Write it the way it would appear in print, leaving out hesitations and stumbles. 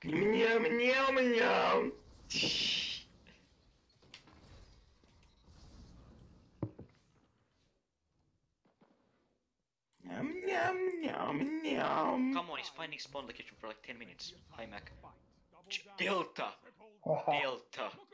Meow, meow, meow. Meow, meow, meow. Come on, he's finding spawn location for like 10 minutes. Hi, Mac. Delta! Haha. Delta!